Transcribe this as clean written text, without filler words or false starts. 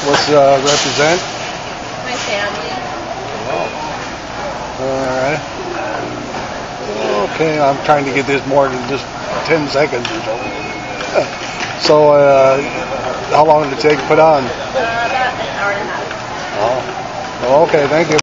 What's represent? My family. Oh. Alright. Okay, I'm trying to get this more than just 10 seconds or so. So, how long did it take to put on? About an hour and a half. Oh. Okay, thank you.